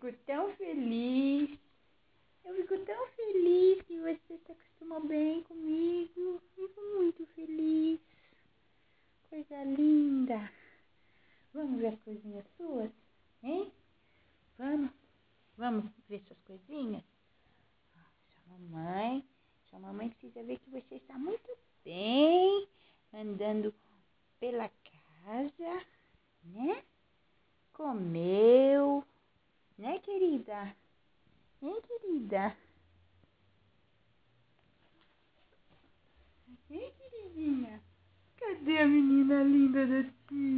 fico tão feliz. Eu fico tão feliz que você se acostumou bem comigo. Fico muito feliz. Coisa linda. Vamos ver as coisinhas suas, hein? Vamos? Vamos ver suas coisinhas? Sua mamãe precisa ver que você está muito bem, andando pela casa, né? Comeu, né, querida? Hein, querida? Hein, queridinha? Cadê a menina linda da tia?